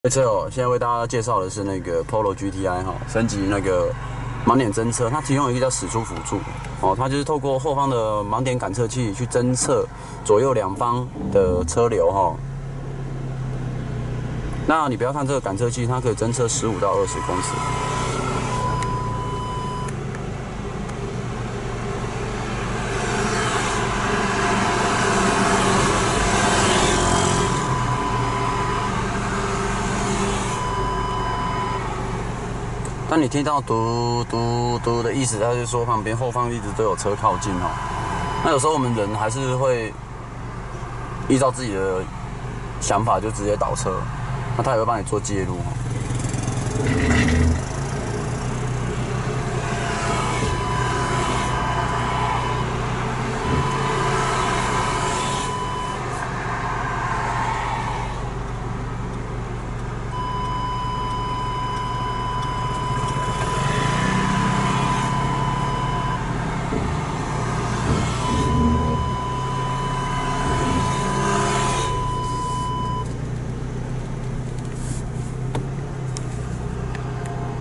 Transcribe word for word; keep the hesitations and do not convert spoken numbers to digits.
这车哦，现在为大家介绍的是那个 Polo G T I 哈，升级那个盲点侦测，它提供一个叫驶出辅助哦，它就是透过后方的盲点感测器去侦测左右两方的车流哈。那你不要看这个感测器，它可以侦测十五到二十公尺。当你听到嘟嘟嘟的意思，它就是说旁边后方一直都有车靠近哦。那有时候我们人还是会依照自己的想法就直接倒车，那它也会帮你做介入。